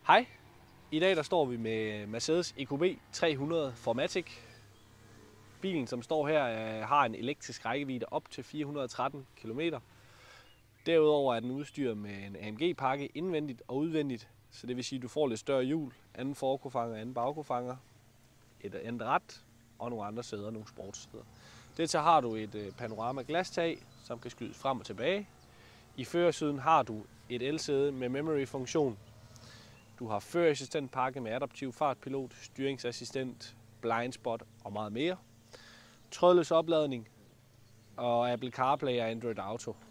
Hej, i dag der står vi med Mercedes EQB 300 4MATIC. Bilen, som står her, har en elektrisk rækkevidde op til 413 km. Derudover er den udstyret med en AMG-pakke indvendigt og udvendigt, så det vil sige, at du får lidt større hjul, anden forkofanger, anden bagkofanger, et andet rat og nogle andre sæder, nogle sportssæder. Dertil har du et panorama glastag, som kan skydes frem og tilbage. I førersiden har du et elsæde med memory-funktion. Du har førerassistentpakke med adaptiv fartpilot, styringsassistent, blindspot og meget mere. Trådløs opladning og Apple CarPlay og Android Auto.